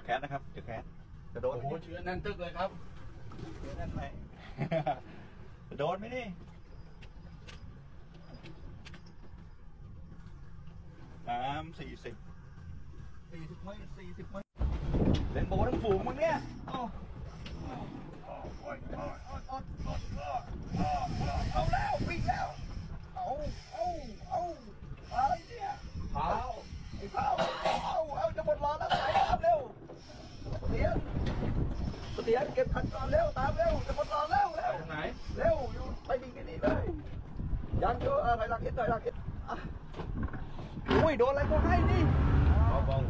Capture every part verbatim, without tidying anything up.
แคสนะครับเดี๋ยวแคสจะโดนโอ้โหเชื้อแน่นตึกเลยครับเชื้อแน่นไหมจะโดนไหมนี่น้ำสี่สิบสี่สิบไม่สี่สิบไม่เล่นโบทั้งฝูงมึงเนี่ยเอาเอาแล้ววิ่งแล้วเอาเอาเอาอะไรเนี่ยเผาไอ้เผาเอาเอาจะหมดรอแล้วไปตามเร็วเสียเสียเก็บขันก่อนเร็วตามเร็วจะหมดรอแล้วเร็วไหนเร็วอยู่ไปดิ่งกันนี่เลยยังเยอะอะไรลักเอ็ดเลยลักเอ็ดอุ้ยโดนอะไรก็ให้ดิเบา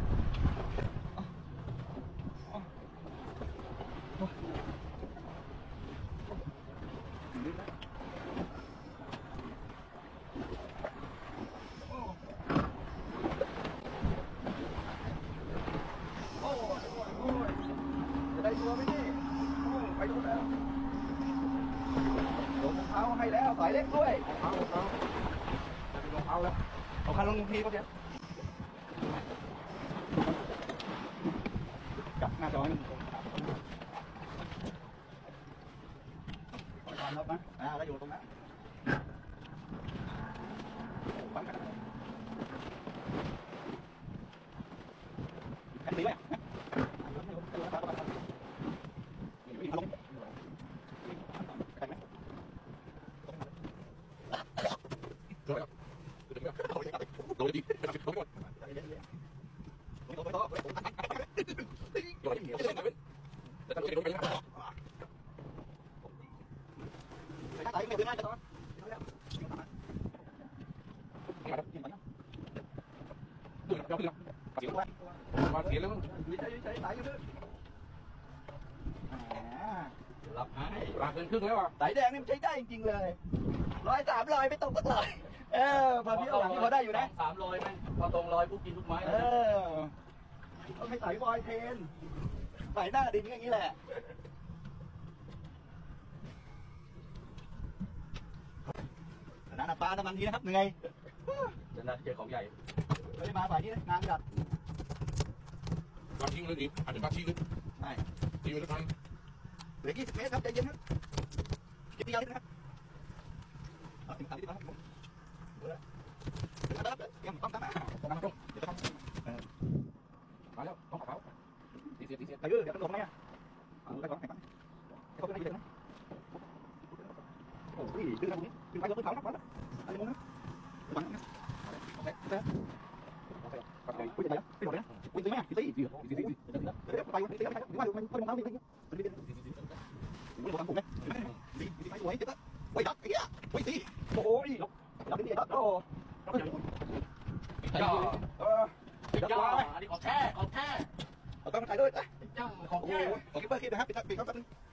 จะได้ตัวไหมนี่ไปดูแล้วลงรองเท้าให้แล้วสายเล็กด้วยรองเท้ารองเท้ารองเท้าแล้วเอาคันลงทีก็เดี๋ยวจับหน้าจอนี่ตรงขาตอนรับนะอ่าแล้วอยู่ตรงนั้นบังกันแค่นี้ไหมโดนโดนดีโดนหมดโดนไปต่อโดนโดนเหนียวเลยแต่ต้องใช้โดนไปนะใส่ไม่ถึงนะจะต่อดูเดี๋ยวขึ้นเสียงว่าว่าเสียแล้วยืดใจยืดใจไหลอยู่ด้วยรับให้รับเกินครึ่งแล้วอ่ะสายแดงนี่มันใช้ได้จริงๆเลยร้อยสามร้อยไม่ตกสักเลยเออพอพี่หลังนี่พอได้อยู่นะสามร้อยไหมพอตรงร้อยปุ๊บกินทุกไม้เออต้องให้สายบอยเทนสายหน้าดินอย่างนี้แหละน้ำปลาน้ำมันทีนะครับเหนื่อยจะนัดเจอของใหญ่ไม่ได้มาฝ่ายนี้งานจัดปลาทิ้งเลยดิอาจจะปลาทิ้งเลยใช่ทิ้งไว้แล้วกันเหลือยี่สิบเมตรครับใจเย็นครับเก็บที่ยาวนิดนะครับเอาถึงสามสิบครับเดี๋ยวนะครับเดี๋ยวต้องตามมาต้องตามมาตรงเดี๋ยวต้องมาแล้วต้องขอเขาตีเสียตีเสียไปเออเดี๋ยวต้องลงไหมอ่ะเอาไปก่อนไปก่อนให้เขาขึ้นได้ดีเลยนะโอ้ยดึงนะตรงนี้ดึงไปยกขึ้นเขานะก่อนอันนี้มุ้งนะดึงไปนะโอเคเสร็จอุ้ยจะไปแล้วไปหมดเลยนะอุ้ยตีไหมอ่ะตีตีตีตีตีเดี๋ยวไปตีตีไปหรือว่ามันมันมองเท้าตีตีตีตีอุ้ยโดนทำผมเลยตีตีไปสวยเจ็บละไปดักไอ้เหี้ยไปตีโอ้ยดักตีดักโอ้จ้าเออจ้าอันนี้ของแท้ของแท้เราต้องใส่ด้วยนะจ้าของแท้ขอคิปเปอร์คิดนะครับปิดปิดเขาแป๊บนึง